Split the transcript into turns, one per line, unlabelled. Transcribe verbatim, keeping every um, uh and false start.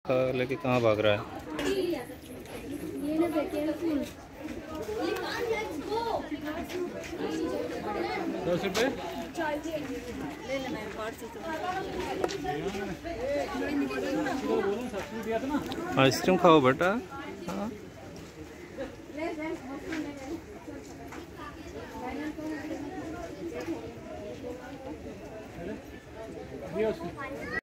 लेके कहाँ भाग रहा है?
दस रुपए
आइसक्रीम खाओ बेटा। हाँ